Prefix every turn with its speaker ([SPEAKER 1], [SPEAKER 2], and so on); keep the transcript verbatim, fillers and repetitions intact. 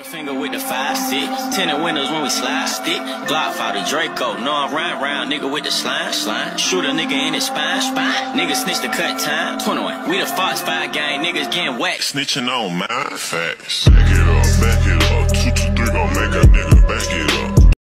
[SPEAKER 1] Finger with the five six, tinted windows when we slide stick. Glock for the Draco, no I'm round round nigga with the slime slime. Shoot a nigga in his spine spine. Niggas snitch the cut time. twenty-one, we the Fox five gang, niggas getting whacked.
[SPEAKER 2] Snitching on my facts. Back it up, back it up. Two two three gon' make a nigga back it up.